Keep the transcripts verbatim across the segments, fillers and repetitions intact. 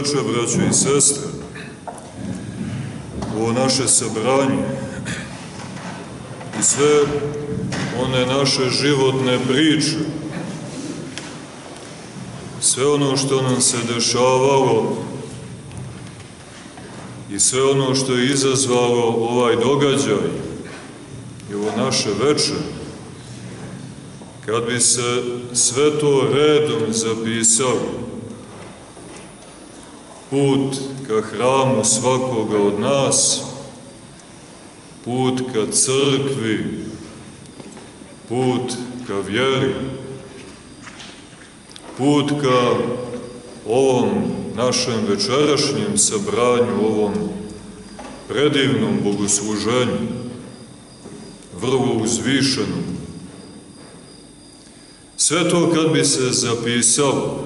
veče, braćo i sestre, ovo naše sabranje i sve one naše životne priče, sve ono što nam se dešavalo i sve ono što je izazvalo ovaj događaj i ovo naše veče, kad bi se sve to redom zapisalo, put ka hramu svakoga od nas, put ka crkvi, put ka vjeri, put ka ovom našem večerašnjem sabranju, ovom predivnom bogosluženju, vrlo uzvišenom. Sve to kad bi se zapisalo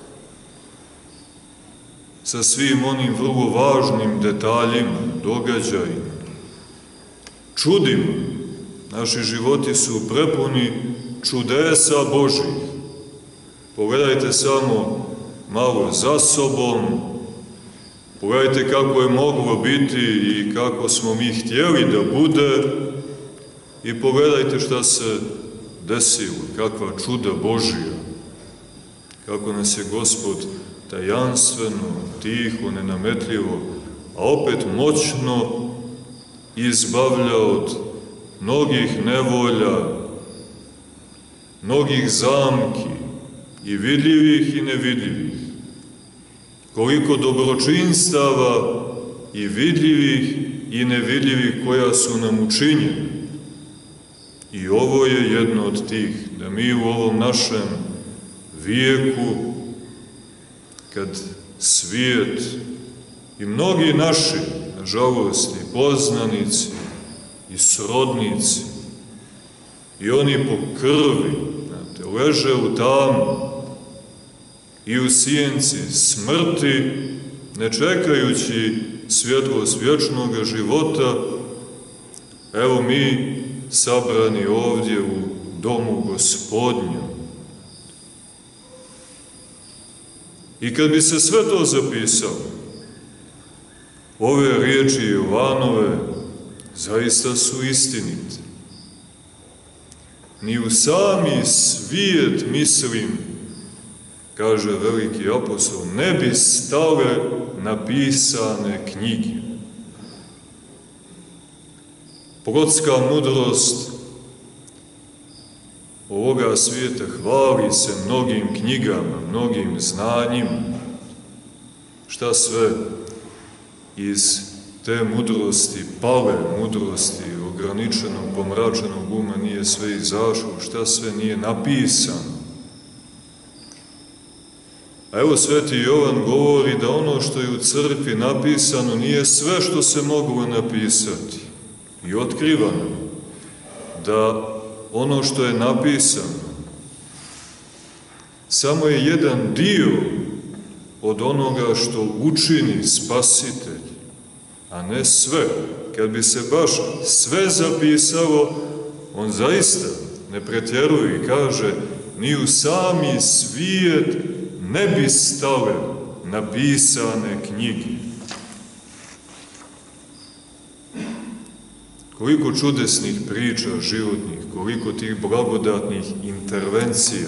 sa svim onim vrlo važnim detaljima, događajima, čudima, naši životi su prepuni čudesa Božih. Pogledajte samo malo za sobom, pogledajte kako je moglo biti i kako smo mi htjeli da bude i pogledajte šta se desilo, kakva čuda Božija, kako nas je Gospod tajanstveno, tiho, nenametljivo, a opet moćno izbavlja od mnogih nevolja, mnogih zamki, i vidljivih i nevidljivih. Koliko dobročinstava i vidljivih i nevidljivih koja su nam učinjene. I ovo je jedno od tih, da mi u ovom našem vijeku, kad svijet i mnogi naši, nažalost, i poznanici, i srodnici, i oni po krvi, znate, leže u tamu i u sjenci smrti, ne čekajući svjetlost vječnog života, evo mi sabrani ovdje u domu Gospodnjem. I kad bi se sve to zapisalo, ove riječi Jovanove zaista su istinite. Ni u sami svijet, mislim, kaže veliki apostol, ne bi stale napisane knjige. Prorocka mudrost ovoga svijeta hvali se mnogim knjigama, mnogim znanjima. Šta sve iz te mudrosti, pale mudrosti, ograničenog, pomračenog uma nije sve izašlo, šta sve nije napisano. A evo sveti Jovan govori da ono što je u crkvi napisano nije sve što se moglo napisati. I otkriva nam da ono što je napisano samo je jedan dio od onoga što učini Spasitelj, a ne sve. Kad bi se baš sve zapisalo, on zaista ne pretjeruje i kaže ni u sami svijet ne bi stale napisane knjige. Koliko čudesnih priča životnih, koliko tih blagodatnih intervencija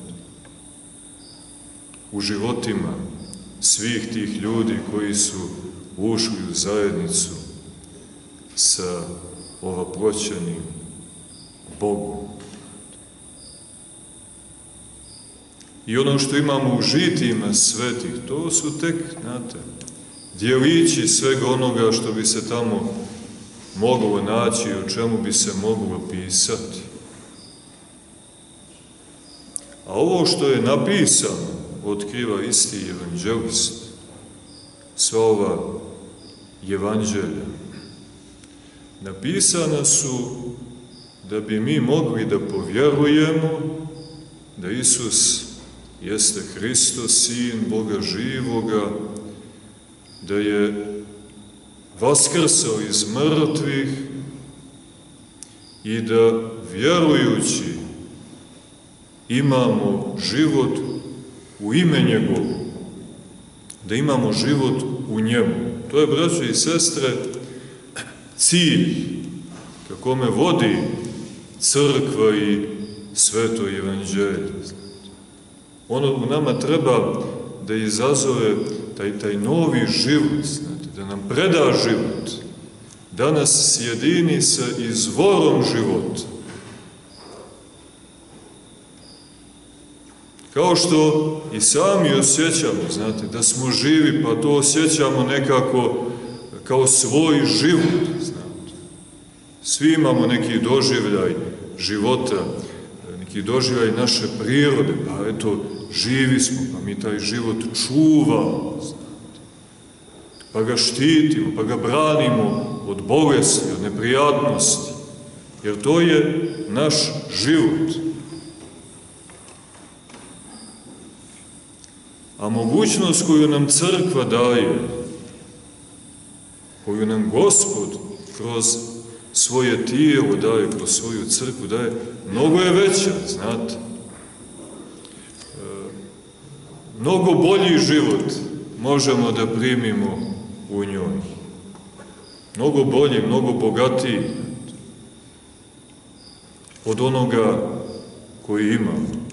u životima svih tih ljudi koji su ušli u zajednicu sa ovaploćenim Bogom. I ono što imamo u žitima svetih, to su tek, znate, djelići svega onoga što bi se tamo moglo naći i o čemu bi se moglo pisati. A ovo što je napisano, otkriva isti evanđelist. Sva ova evanđelja napisana su da bi mi mogli da povjerujemo da Isus jeste Hristos, Sin Boga živoga, da je vaskrsao iz mrtvih i da, vjerujući, imamo život u ime njegovo. da imamo život u njemu. To je, braćo i sestre, cilj kako me vodi crkva i sveto evanđelje. Ono u nama treba da izazove taj, taj novi život, znate, da nam preda život, da nas sjedini sa izvorom života. Kao što i sami osjećamo, znate, da smo živi, pa to osjećamo nekako kao svoj život, znate. Svi imamo neki doživljaj života, neki doživljaj naše prirode, pa eto, živi smo, pa mi taj život čuvamo, znate. Pa ga štitimo, pa ga branimo od bolesti, od neprijatnosti, jer to je naš život. A mogućnost koju nam crkva daje, koju nam Gospod kroz svoje tijelo daje, kroz svoju crkvu daje, mnogo je veća, znate. E, mnogo bolji život možemo da primimo u njoj. Mnogo bolji, mnogo bogatiji od onoga koji imamo.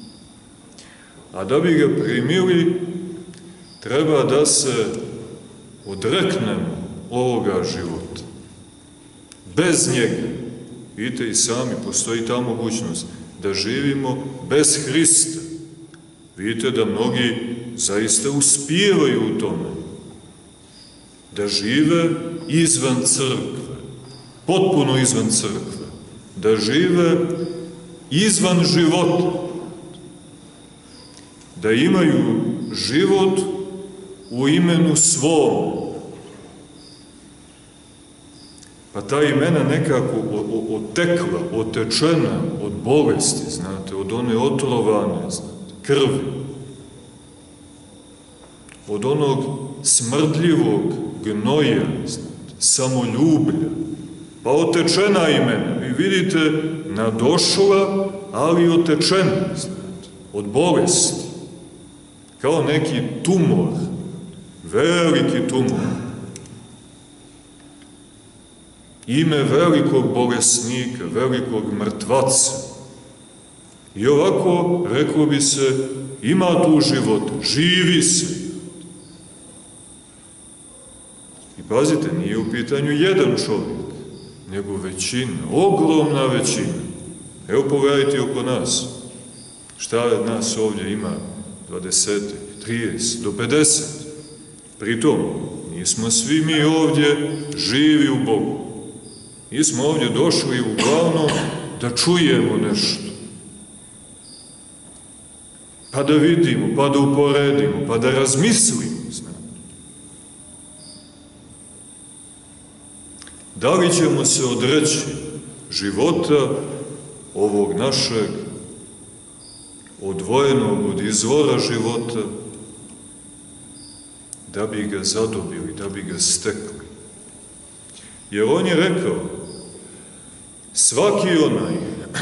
A da bi ga primili, treba da se odreknemo ovoga života. Bez njega, vidite i sami, postoji ta mogućnost da živimo bez Hrista. Vidite da mnogi zaista uspijevaju u tome. Da žive izvan crkve, potpuno izvan crkve. Da žive izvan života. Da imaju život u imenu svom. Pa ta imena nekako otekla, otečena od bolesti, znate, od one otrovane, znate, krvi. Od onog smrdljivog gnoja, znate, samoljublja. Pa otečena imena. Vi vidite, nadošla, ali otečena, znate, od bolesti. Kao neki tumor, veliki tumor. Ime velikog bolesnika, velikog mrtvaca. I ovako, reklo bi se, ima tu života, živi se. I pazite, nije u pitanju jedan čovjek, nego većina, ogromna većina. Evo pogledajte oko nas. Šta nas ovdje ima? dvadeset, trideset, do pedeset. Pritom, nismo svi mi ovdje živi u Bogu. Mi smo ovdje došli uglavnom da čujemo nešto. Pa da vidimo, pa da uporedimo, pa da razmislimo. Znate. Da li ćemo se odreći života ovog našeg odvojenog od izvora života, da bi ga zadobili, da bi ga stekli. Jer on je rekao, svaki onaj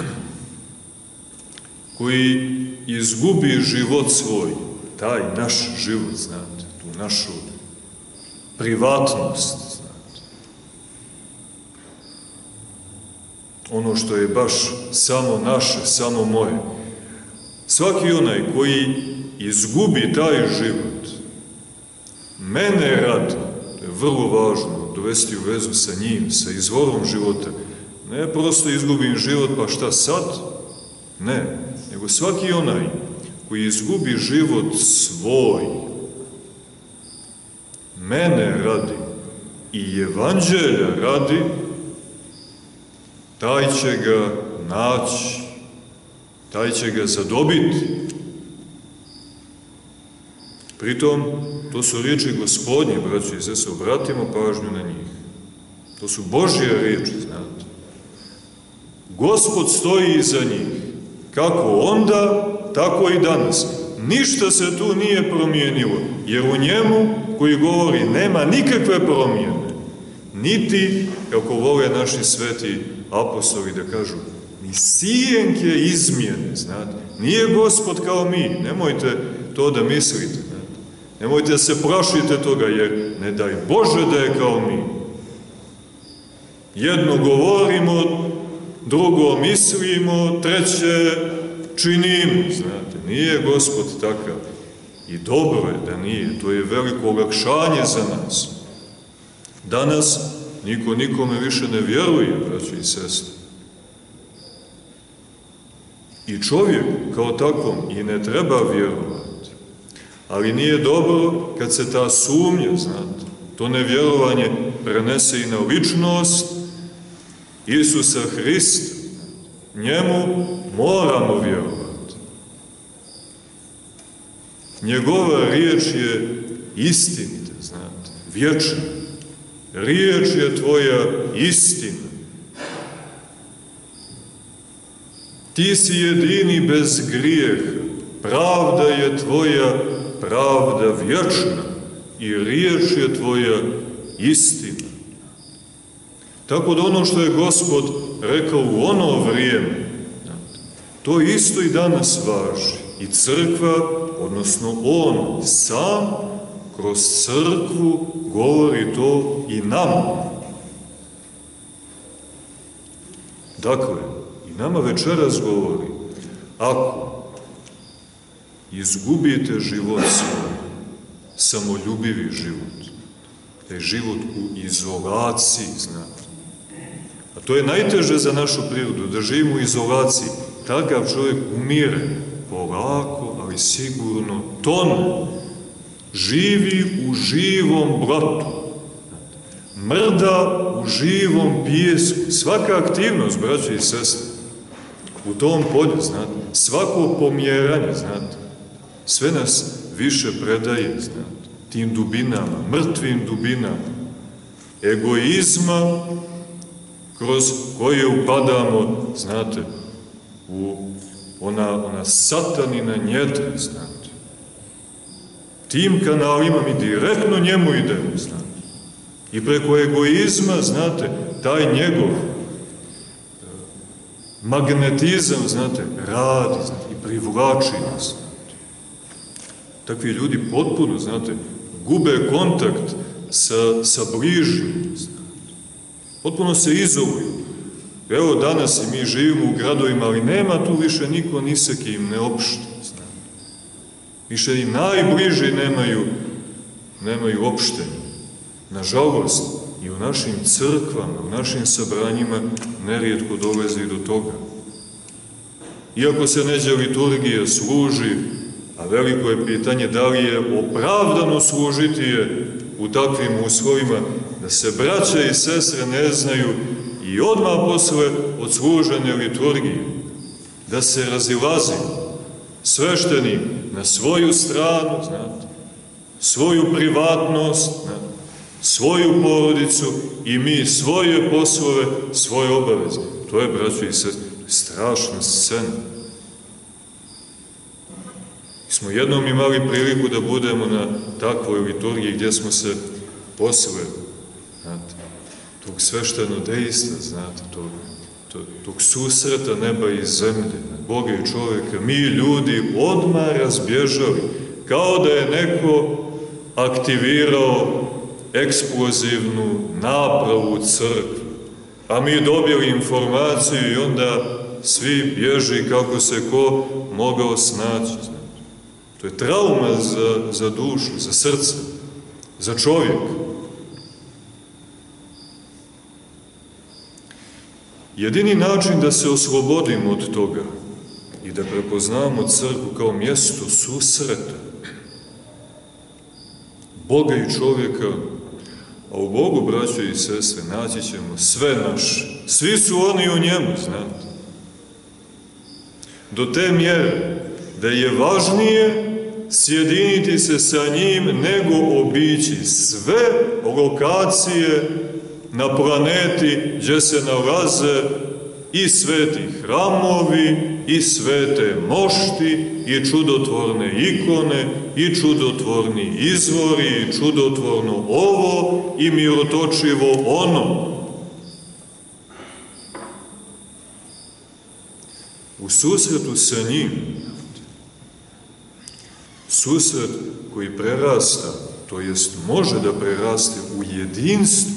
koji izgubi život svoj, taj naš život, znate, tu našu privatnost, znate, ono što je baš samo naše, samo moje, svaki onaj koji izgubi taj život, mene radi, to je vrlo važno, dovesti u vezu sa njim, sa izvorom života, ne prosto izgubim život, pa šta sad? Ne, nego svaki onaj koji izgubi život svoj, mene radi i evanđelja radi, taj će ga naći, taj će ga zadobiti. Pritom, to su riječi Gospodnje, braći i sestre, obratimo pažnju na njih. To su Božje riječi, znate. Gospod stoji iza njih, kako onda, tako i danas. Ništa se tu nije promijenilo, jer u njemu, koji govori, nema nikakve promjene. Niti, kako vole naši sveti apostoli da kažu, ni sijenke izmjene, znate. Nije Gospod kao mi, nemojte to da mislite, znate. Nemojte se plašite toga, jer ne daj Bože da je kao mi. Jedno govorimo, drugo mislimo, treće činimo. Znate, nije Gospod takav. I dobro je da nije. To je veliko olakšanje za nas. Danas niko nikome više ne vjeruje, braći i sestre. I čovjek kao takvom i ne treba vjerovati. Ali nije dobro kad se ta sumnja, znate, to nevjerovanje prenese i na ličnost Isusa Hrista. Njemu moramo vjerovati. Njegova riječ je istinita, znate, vječna. Riječ je tvoja istina. Ti si jedini bez grijeha. Pravda je tvoja pravda vječna i riječ je tvoja istina. Tako da ono što je Gospod rekao u ono vrijeme, to isto i danas važi. I crkva, odnosno On sam, kroz crkvu govori to i nama. Dakle, i nama večeras govori, ako izgubite život svoj, samoljubivi život, taj život u izolaciji, znate. A to je najteže za našu prirodu, da živimo u izolaciji. Takav čovjek umire, polako, ali sigurno tone. Živi u živom blatu, mrda u živom pijesku. Svaka aktivnost, braće i sestre, u tom polju, znate, svako pomjeranje, znate, sve nas više predaje, znate, tim dubinama, mrtvim dubinama, egoizma, kroz koje upadamo, znate, u ona, ona satanina njedra, znate. Tim kanalima mi direktno njemu idemo, znate. I preko egoizma, znate, taj njegov magnetizam, znate, radi, znate, i privlači nas, znate. Takvi ljudi potpuno, znate, gube kontakt sa, sa bližnjim, znate. Potpuno se izoluju. Evo danas i mi živimo u gradovima, ali nema tu više niko ni sa kim ne opšti, znate. Više i najbliži nemaju, nemaju opštenja. Nažalost, i u našim crkvama, u našim sabranjima nerijetko dolazi do toga. Iako se neđe liturgija služi, a veliko je pitanje da li je opravdano služiti je u takvim uslovima, da se braća i sestre ne znaju i odmah posle odslužene liturgije, da se razilazi sveštenik na svoju stranu, znate, svoju privatnost, znate, svoju porodicu i mi svoje poslove, svoje obaveze. To je, braćo i sestre, strašna scena. Mi smo jednom imali priliku da budemo na takvoj liturgiji gdje smo se posle, znate, tog sveštenodejstva, znate, tog, tog, tog susreta neba i zemlje, Boga i čovjeka, mi ljudi odmah razbježali, kao da je neko aktivirao eksplozivnu napravu u crkvi, a mi dobili informaciju i onda svi bježi kako se ko mogao snaći. To je trauma za, za dušu, za srce, za čovjeka. Jedini način da se oslobodimo od toga i da prepoznamo crkvu kao mjesto susreta Boga i čovjeka, a u Bogu, braćo i sestre, naći ćemo sve naše. Svi su oni u njemu, znate. Do te mjere da je važnije sjediniti se sa njim nego obići sve lokacije na planeti gdje se nalaze i sveti hramovi, i svete mošti, i čudotvorne ikone, i čudotvorni izvori, i čudotvorno ovo, i mirotočivo ono. U susretu sa njim, susret koji prerasta, to jest može da preraste u jedinstvu.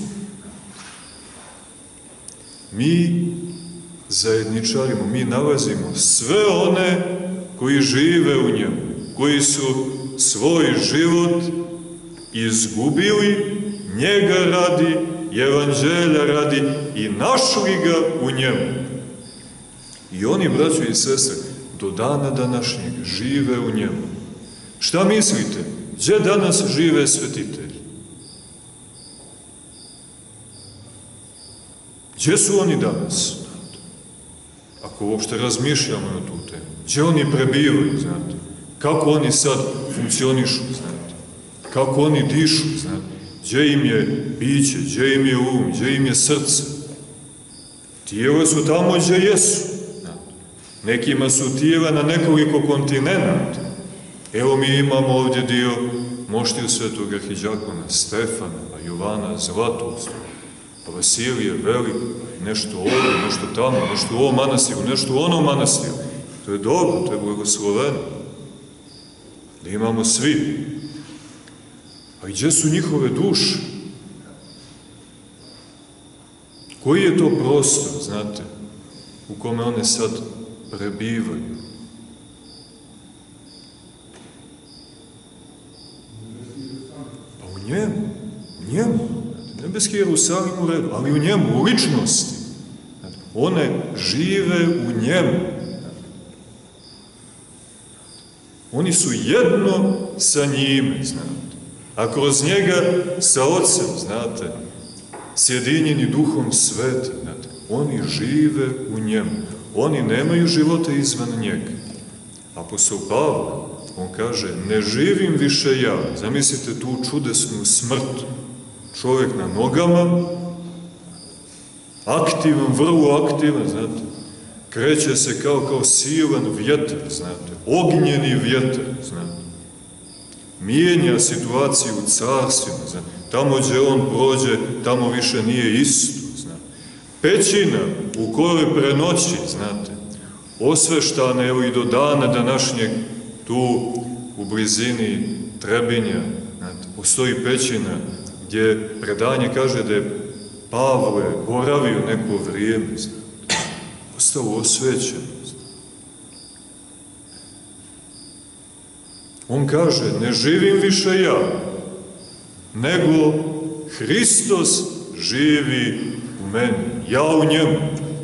Mi zajedničarimo, mi nalazimo sve one koji žive u njemu, koji su svoj život izgubili njega radi, evanđelja radi i našli ga u njemu. I oni, braćo i sestre, do dana današnjeg žive u njemu. Šta mislite? Gdje danas žive svetitelji? Gdje su oni danas? Ako uopšte razmišljamo na tu temu. Gdje oni prebivaju, znate? Kako oni sad funkcionišu, znate? Kako oni dišu, znate? Gdje im je biće, gdje im je um, gdje im je srce? Tijela su tamo gdje jesu. Nekima su tijela na nekoliko kontinenta. Evo mi imamo ovdje dio moštiju svetog arhidijakona Stefana, pa Jovana Zlatoustog, pa Vasilije Veliko, nešto ovdje, nešto tamo, nešto u ovom manastiru, nešto u onom manastiru. To je dobro, to je blagosloveno. Da imamo svi. A gdje su njihove duše? Koji je to prostor, znate, u kome one sad prebivaju? Pa u njemu, u njemu. Nebeski Jerusalim u redu, ali u njemu, u ličnosti. One žive u njemu. Oni su jedno sa njime, znate. A kroz njega sa Otcem, znate, sjedinjeni Duhom Svetim, znate. Oni žive u njemu. Oni nemaju života izvan njega. Apostol Pavle, on kaže, ne živim više ja. Zamislite tu čudesnu smrt. Čovjek na nogama, aktivan, vrlo aktivan, znate. Kreće se kao, kao silan vjetar, znate. Ognjeni vjetar, znate. Mijenja situaciju u carstvima, znate. Tamo gdje on prođe, tamo više nije isto, znate. Pećina u kojoj prenoći, znate, osveštana, evo i do dana današnjeg, tu u blizini Trebinja, znate, postoji pećina gdje predanje kaže da je Pavle boravio neko vrijeme, znate, ostao osvećen. On kaže, ne živim više ja, nego Hristos živi u meni, ja u njemu.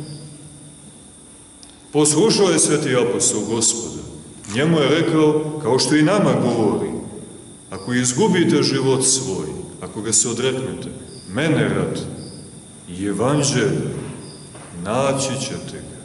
Poslušao je sveti apostol Gospoda. Njemu je rekao, kao što i nama govori, ako izgubite život svoj, ako ga se odreknete, mene radi i evanđelja, naći ćete ga.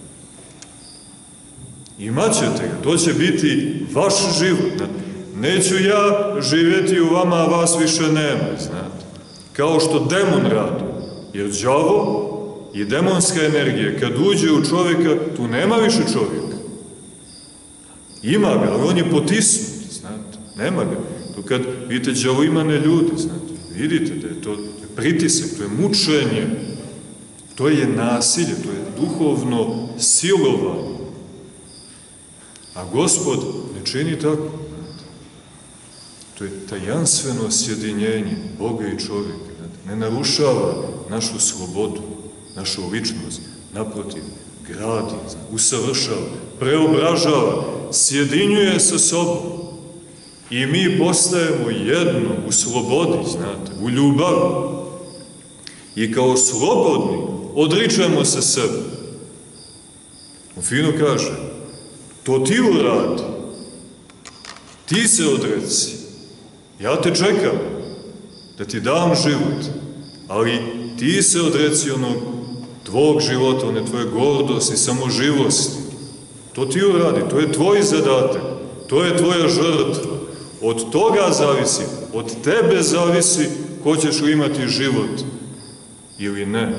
Imaćete ga, to će biti vaš život. Neću ja živjeti u vama, a vas više nema, znate. Kao što demon radi. Jer đavo i demonska energija, kad uđe u čovjeka, tu nema više čovjeka. Ima ga, ali on je potisnut, znate. Nema ga. To kad vidite, đavo ima ne ljudi, znate. Vidite da je to, to je pritisak, to je mučenje, to je nasilje, to je duhovno silovanje. A Gospod ne čini tako. To je tajanstveno sjedinjenje Boga i čovjeka. Ne narušava našu slobodu, našu ličnost. Naprotiv, gradi, usavršava, preobražava, sjedinjuje sa sobom. I mi postajemo jedno u slobodi, znate, u ljubavi. I kao slobodni odričemo se sebe. On fino kaže, to ti uradi, ti se odreci, ja te čekam da ti dam život, ali ti se odreci onog tvog života, one tvoje gordosti, samoživosti. To ti uradi, to je tvoj zadatak, to je tvoja žrtva. Od toga zavisi, od tebe zavisi hoćeš li imati život ili ne.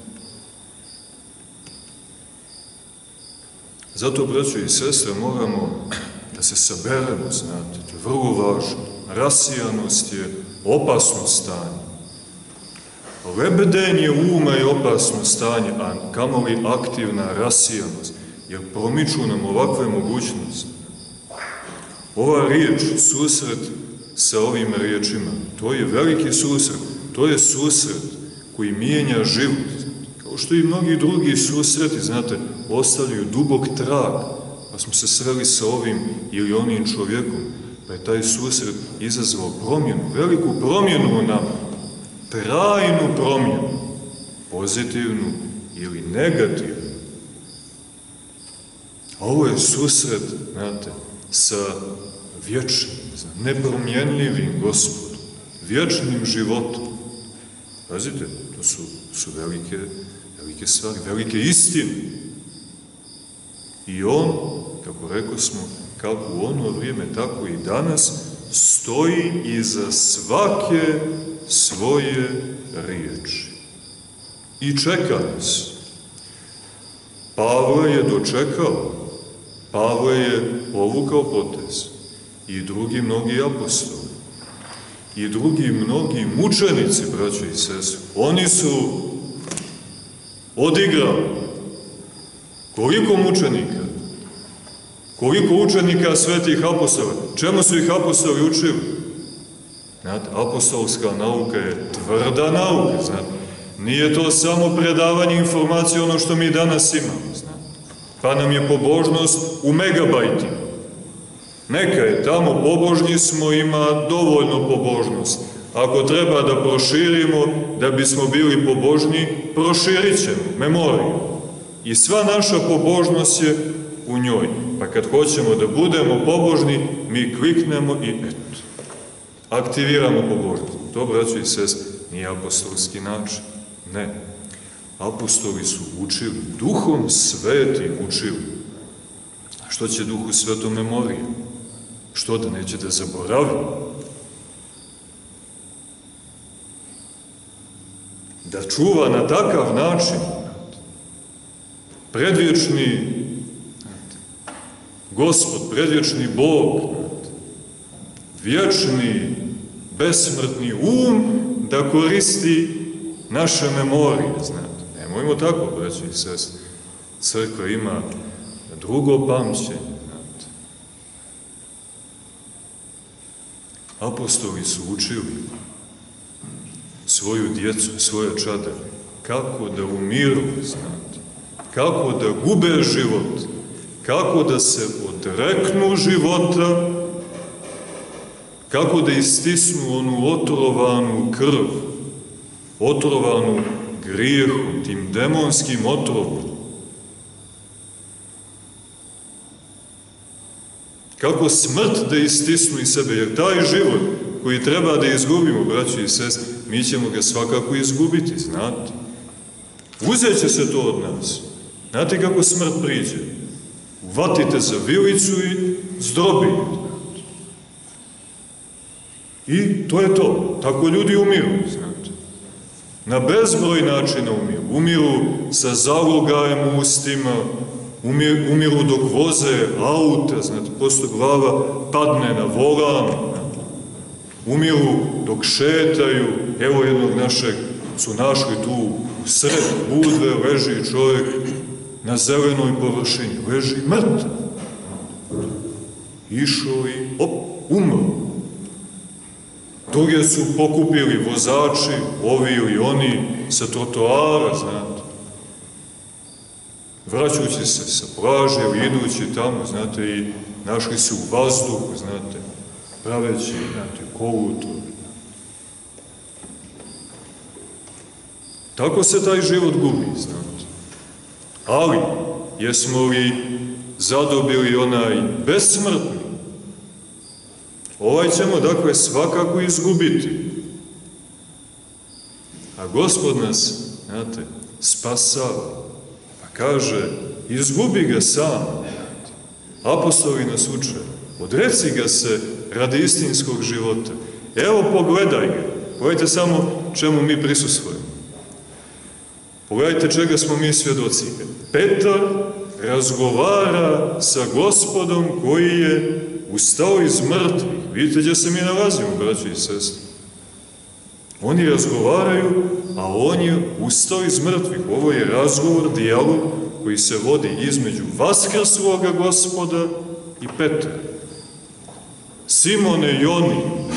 Zato, braćo i sestre, moramo da se saberemo, znate, to je vrlo važno. Rasijanost je opasno stanje. Lebedenje uma je opasno stanje, a kamoli aktivna rasijanost, jer promiču nam ovakve mogućnosti. Ova riječ, susret sa ovim riječima. To je veliki susret, to je susret koji mijenja život. Kao što i mnogi drugi susreti, znate, ostavljaju dubok trag, pa smo se sreli sa ovim ili onim čovjekom, pa je taj susret izazvao promjenu, veliku promjenu u nama, trajnu promjenu, pozitivnu ili negativnu. A ovo je susret, znate, sa vječnim, nepromjenljivim Gospodom, vječnim životom. Pazite, to su, su velike, velike stvari, velike istine. I on, kako rekao smo, kako u ono vrijeme, tako i danas, stoji iza svake svoje riječi. I čeka nas. Pavle je dočekao, Pavle je povukao potez. I drugi mnogi apostoli. I drugi mnogi mučenici, braćo i sestre. Oni su odigrali. Koliko mučenika? Koliko učenika svetih apostola? Čemu su ih apostoli učili? Znate, apostolska nauka je tvrda nauka, znate. Nije to samo predavanje informacije ono što mi danas imamo, znate. Pa nam je pobožnost u megabajtima. Neka je tamo, pobožni smo, ima dovoljno pobožnosti. Ako treba da proširimo, da bismo bili pobožni, proširit ćemo memoriju. I sva naša pobožnost je u njoj. Pa kad hoćemo da budemo pobožni, mi kliknemo i eto, aktiviramo pobožnost. To, braćo i sestre, nije apostolski način. Ne. Apostoli su učili, Duhom Svetim učili. A što će Duhu Svetom memorija? Što da neće da zaboravi? Da čuva na takav način predvječni Gospod, predvječni Bog, vječni, besmrtni um da koristi naše memorije, znate. Nemojmo tako, braći i sestre. Crkva ima drugo pamćenje, znate. Apostoli su učili svoju djecu, svoje čade, kako da umiru, znate. Kako da gube život, kako da se odreknu života, kako da istisnu onu otrovanu krv, otrovanu grijehom, tim demonskim otrovom. Kako smrt da istisnu iz sebe, jer taj život koji treba da izgubimo, braći i sestre, mi ćemo ga svakako izgubiti, znate. Uzet će se to od nas. Znate kako smrt priđe? Uvatite za vilicu i zdrobite. I to je to. Tako ljudi umiru, znate. Na bezbroj načina umiru. Umiru sa zalogajem u ustima, umiru, umiru dok voze auta, znate, posto glava padne na volan, umiru dok šetaju. Evo jednog našeg su našli tu u sred budve, leži čovjek na zelenoj površini, leži mrtav. Išao i op, umro. Druge su pokupili vozači, ovi ili oni, sa trotoara, znate. Vraćući se sa plaže ili idući tamo, znate, i našli se u vazduhu, znate, praveći, znate, kolutor. Tako se taj život gubi, znate. Ali, jesmo li zadobili onaj besmrtni? Ovaj ćemo, dakle, svakako izgubiti. A Gospod nas, znate, spasava. Pa kaže, izgubi ga sam. Apostoli nas uče, odreci ga se radi istinskog života. Evo, pogledaj ga. Pogledajte samo čemu mi prisustvujemo. Pogledajte čega smo mi svjedoci. Petar razgovara sa Gospodom koji je ustao iz mrtvih. Vidite gdje se mi nalazimo, braći i sestre. Oni razgovaraju, a on je ustao iz mrtvih. Ovo je razgovor, dijalog koji se vodi između vaskrsloga Gospoda i Petra. Simone Joni,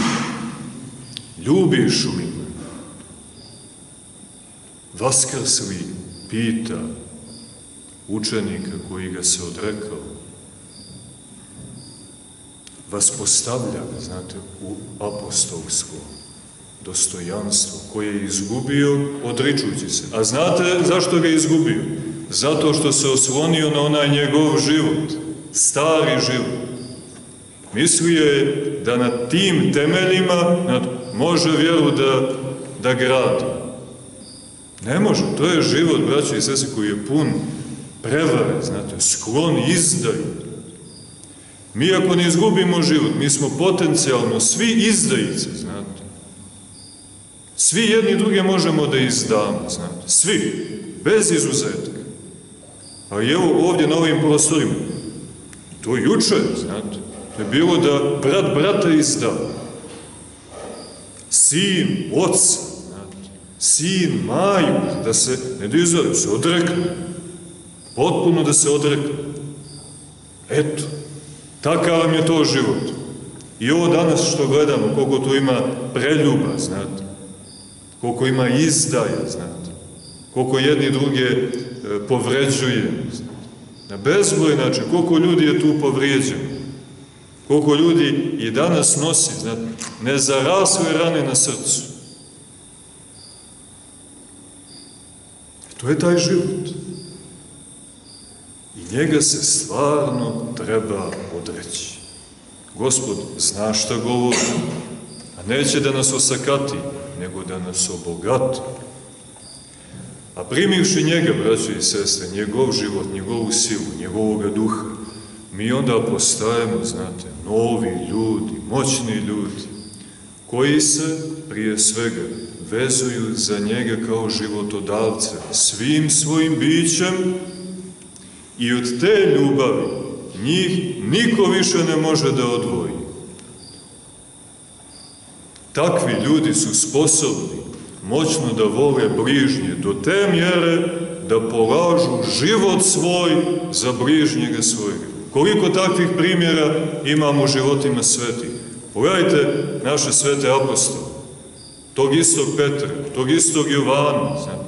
ljubiš li me? Vaskrsli, pita učenika koji ga se odrekao. Vaspostavlja ga, znate, u apostolsko dostojanstvo koje je izgubio odričući se. A znate zašto ga je izgubio? Zato što se oslonio na onaj njegov život, stari život. Mislio je da na tim temeljima može vjeru da, da gradi. Ne može, to je život, braći i sestri, koji je pun prevare, znate, sklon izdaju. Mi ako ne izgubimo život, mi smo potencijalno svi izdajice, znate. Svi jedni druge možemo da izdamo, znate, svi, bez izuzetka. A evo ovdje na ovim prostorima, to juče, znate, to je bilo da brat brata izda, sin oca, znate, sin maju, da se, ne da izda, da se odrekne, potpuno da se odrekne. Eto, takav vam je to život. I ovo danas što gledamo, koliko to ima preljuba, znate, koliko ima izdaja, znate, koliko jedni druge e, povređuje, znate, na bezbroj način, koliko ljudi je tu povrijeđeno, koliko ljudi i danas nosi, znate, nezarasle rane na srcu. To je taj život. I njega se stvarno treba odreći. Gospod zna šta govori, a neće da nas osakati, nego da nas obogati. A primivši njega, braćo i sestre, njegov život, njegovu silu, njegovoga duha, mi onda postajemo, znate, novi ljudi, moćni ljudi, koji se, prije svega, vezuju za njega kao životodavca, svim svojim bićem, i od te ljubavi njih niko više ne može da odvoji. Takvi ljudi su sposobni moćno da vole bližnje do te mjere da polažu život svoj za bližnjega svojega. Koliko takvih primjera imamo u životima svetih? Pogledajte naše svete apostole, tog istog Petra, tog istog Jovana, znate.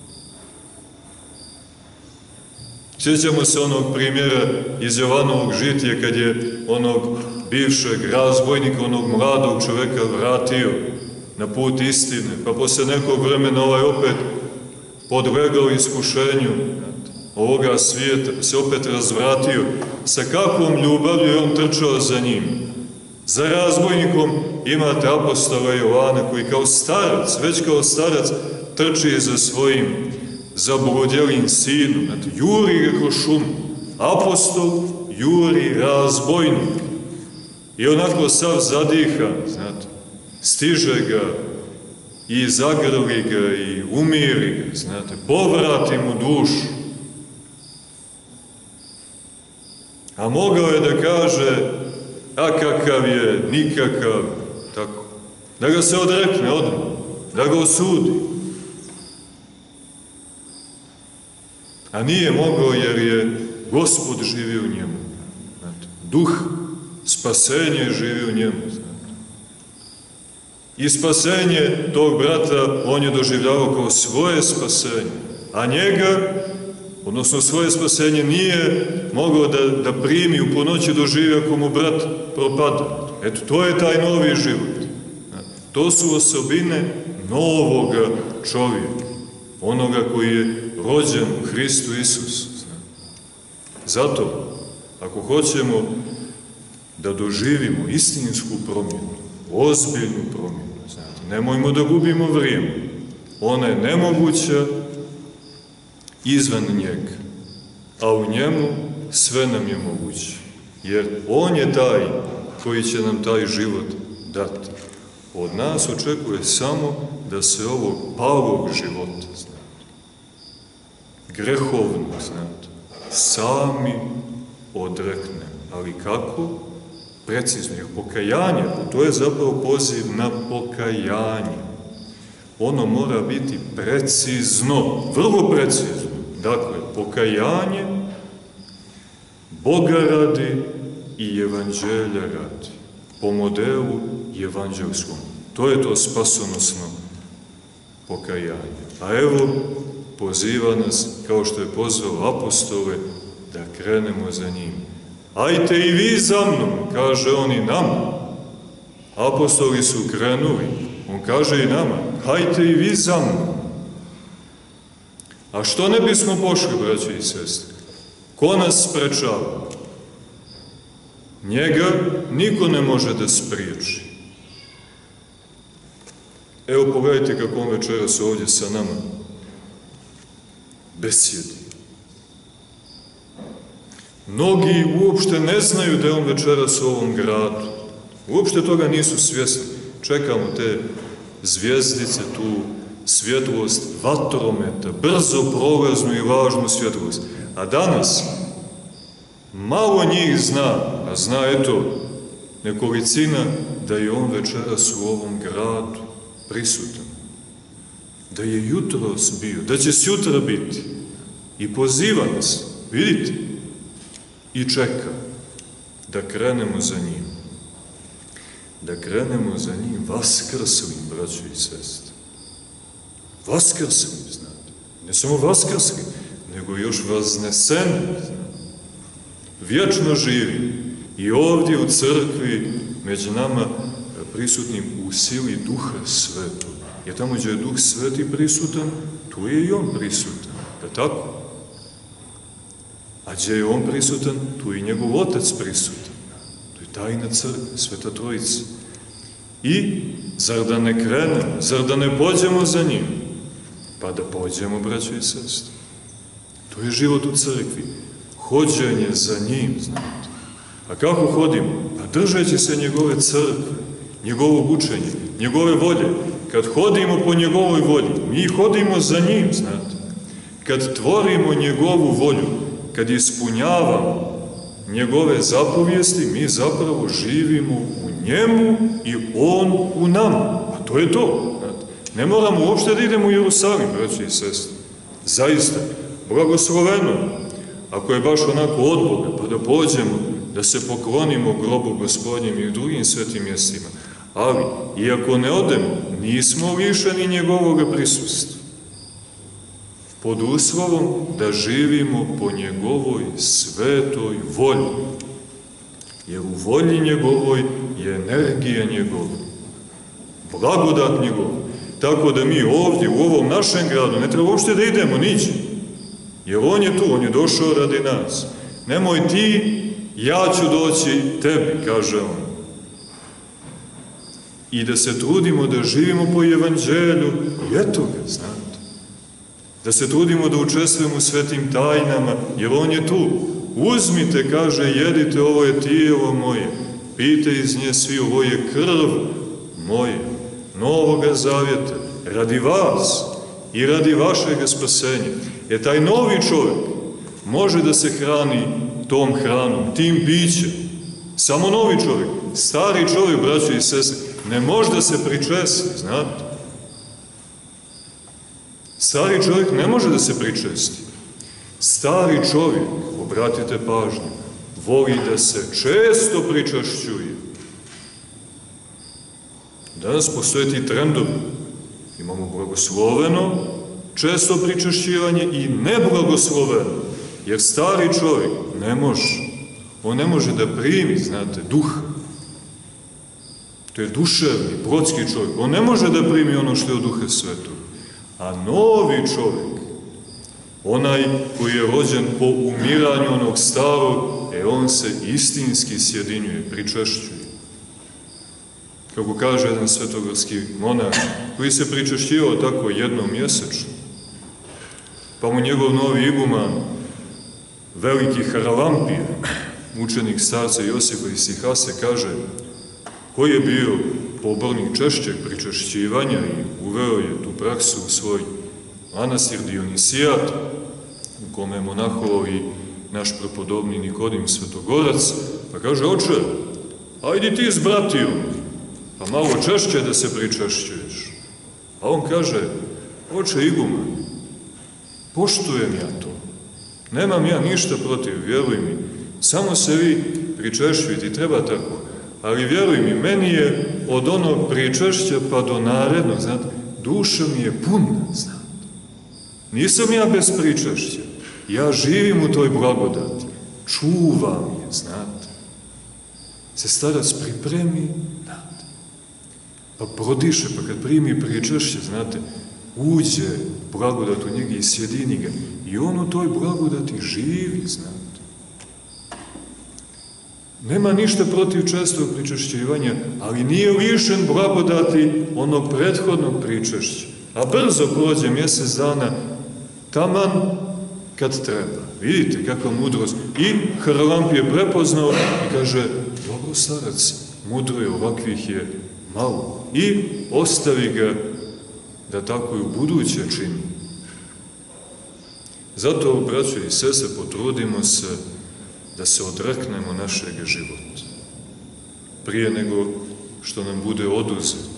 Sjećamo se onog primjera iz Jovanovog žitija, kad je onog bivšeg razbojnika, onog mladog čoveka vratio na put istine, pa posle nekog vremena ovaj opet podlegao iskušenju ovoga svijeta, pa se opet razvratio. Sa kakvom ljubavlju je on trčao za njim? Za razbojnikom imate apostola Jovana, koji kao starac, već kao starac, trči za svojim zabludjelim sinom, znate, juri ga kroz šumu. Apostol juri razbojnik. I onako sav zadiha, znate, stiže ga i zagrli ga i umiri ga, znate, povrati mu dušu. A mogao je da kaže, a kakav je, nikakav, tako, da ga se odrekne odmah, da ga osudi. A nije mogao jer je Gospod živio u njemu. Znate, duh spasenje živi u njemu. Znate. I spasenje tog brata on je doživljavao kao svoje spasenje. A njega, odnosno svoje spasenje, nije mogao da, da primi u ponoći doživi ako mu brat propada. Eto, to je taj novi život. Znate, to su osobine novoga čovjeka. Onoga koji je rođen u Hristu Isusu. Zato, ako hoćemo da doživimo istinsku promjenu, ozbiljnu promjenu, znate, nemojmo da gubimo vrijeme. Ona je nemoguća izvan njega, a u njemu sve nam je moguće. Jer on je taj koji će nam taj život dati. Od nas očekuje samo da se ovog palog života, znate, grehovnog, znate, sami odreknemo. Ali kako? Precizno, jer pokajanje, to je zapravo poziv na pokajanje. Ono mora biti precizno, vrlo precizno. Dakle, pokajanje Boga radi i evanđelja radi. po modelu evanđelskom. To je to spasonosno pokajanje. A evo, poziva nas, kao što je pozvao apostole, da krenemo za njim. Ajte i vi za mnom, kaže on i nama. Apostoli su krenuli, on kaže i nama, hajte i vi za mnom. A što ne bismo pošli, braći i sestre? Ko nas sprečava? Njega niko ne može da spriječi. Evo pogledajte kako on večeras ovdje sa nama besjedi. Mnogi uopšte ne znaju da je on večeras u ovom gradu. Uopšte toga nisu svjesni. Čekamo te zvjezdice, tu svjetlost vatrometa, brzo prolaznu i važnu svjetlost. A danas malo njih zna, a zna eto nekolicina, da je on večeras u ovom gradu prisutan. Da je jutros bio, da će sutra biti. I poziva nas, vidite, i čeka da krenemo za njim. Da krenemo za njim vaskrslim, braćo i sestre. Vaskrslim, znate. Ne samo vaskrslim, nego još vaznesenim, znate. Vječno živi i ovdje u crkvi među nama prisutnim u sili Duha Svetog. Jer tamo gdje je Duh Sveti prisutan, tu je i on prisutan. Je tako? A gdje je on prisutan, tu je i njegov Otac prisutan. To je tajna crkve, Sveta Trojica. I zar da ne krenemo, zar da ne pođemo za njim? Pa da pođemo, braćo i sestre. To je život u crkvi. Hođenje za njim, znate. A kako hodimo? Pa držeći se njegove crkve, njegovog učenja, njegove volje. Kad hodimo po njegovoj volji, mi hodimo za njim, znate. Kad tvorimo njegovu volju, kad ispunjavamo njegove zapovijesti, mi zapravo živimo u njemu i on u nama. A to je to, znate. Ne moramo uopšte da idemo u Jerusalim, braći i sestre. Zaista, blagosloveno, ako je baš onako od Boga, pa da pođemo, da se poklonimo grobu Gospodnjem i u drugim svetim mjestima. Ali, iako ne odemo, nismo lišeni njegovog prisustva. Pod uslovom da živimo po njegovoj svetoj volji. Jer u volji njegovoj je energija njegova, blagodat njegova. Tako da mi ovdje, u ovom našem gradu, ne treba uopšte da idemo niđe. Jer on je tu, on je došao radi nas. Nemoj ti, ja ću doći tebi, kaže on. I da se trudimo da živimo po evanđelju, i eto ga, znate. Da se trudimo da učestvujemo u svetim tajnama, jer on je tu. Uzmite, kaže, jedite, ovo je tijelo moje. Pijte iz nje svi, ovo je krv moje, novoga zavjeta, radi vas i radi vašeg spasenja. Jer taj novi čovjek može da se hrani tom hranom, tim pićem. Samo novi čovjek, stari čovjek, braćo i sestre, ne može da se pričesti, znate. Stari čovjek ne može da se pričesti. Stari čovjek, obratite pažnju, voli da se često pričašćuje. Danas postoje ti trendovi. Imamo blagosloveno, često pričašćivanje i neblagosloveno. Jer stari čovjek ne može. On ne može da primi, znate, duha. To je duševni, plotski čovjek. On ne može da primi ono što je od Duha Svetog. A novi čovjek, onaj koji je rođen po umiranju onog starog, e on se istinski sjedinjuje, pričašćuje. Kako kaže jedan svetogorski monah, koji se pričašćivao tako jednom mjesečno, pa mu njegov novi iguman, veliki Haralampije, učenik starca Josipa iz Sihase, kaže, koji je bio pobornik češćeg pričašćivanja i uveo je tu praksu u svoj manastir Dionisijat, u kome je monahovao i naš prepodobni Nikodim Svetogorac, pa kaže, oče, ajdi ti s bratijom, pa malo češće da se pričašćuješ. A on kaže, oče iguman, poštujem ja to, nemam ja ništa protiv, vjeruj mi, samo se vi pričašćujete i treba tako, Ali vjeruj mi, meni je od onog pričašća pa do narednog, znate, duša mi je puna, znate. Nisam ja bez pričašća. Ja živim u toj blagodati. Čuvam je, znate. Sestarac pripremi, znate. Pa prodiše, pa kad primi pričašće, znate, uđe blagodat u njega i sjedini ga. I on u toj blagodati živi, znate. Nema ništa protiv čestog pričašćivanja, ali nije lišen blagodati onog prethodnog pričašća. A brzo prođe mjesec dana, taman kad treba. Vidite kakva mudrost. I Harlamp je prepoznao i kaže, dobro starac, mudro je, ovakvih je malo. I ostavi ga da tako i u buduće čini. Zato, braćo i sestre, potrudimo se da se odreknemo našeg života, prije nego što nam bude oduzet.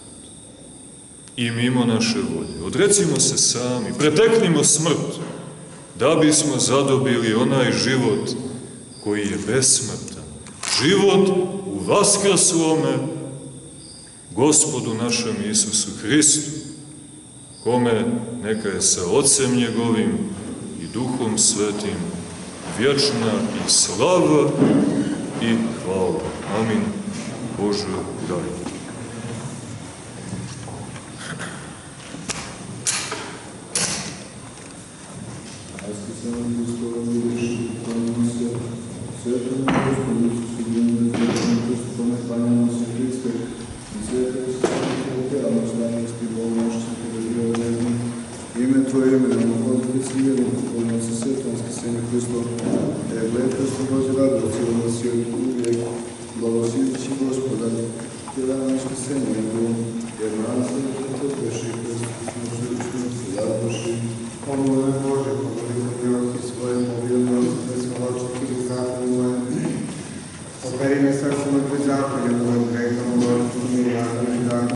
I mimo naše volje. Odrecimo se sami, preteknimo smrt, da bismo zadobili onaj život koji je besmrtan. Život u vaskrslome Gospodu našem Isusu Hristu, kome neka je sa Otcem njegovim i Duhom Svetim vječna i slava i hvala. Amin. Bože daj. Ime Tvoje ime, da nam odbiti smijeru, kojima se svetonski Senje Hristom, da je blekosti Bože radosti, da nas je uvijek blagoslijeći Gospoda, tjela naške Senje, jer nas je potrpeši, Hristos našlični, zadoši. Pomole Bože, pomoli milosti svoje, mobilnosti, bez hvalačiti u zakonima, operi me srce